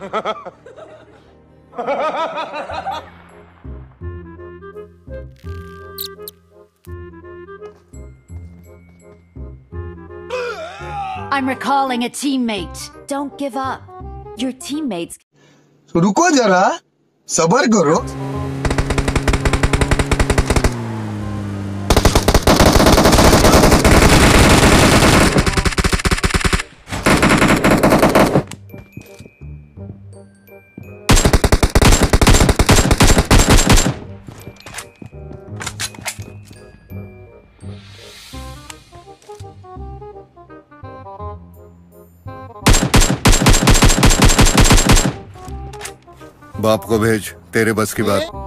I'm recalling a teammate. Don't give up. Your teammates. रुको जरा, सबर करो। बाप को भेज, तेरे बस की बात।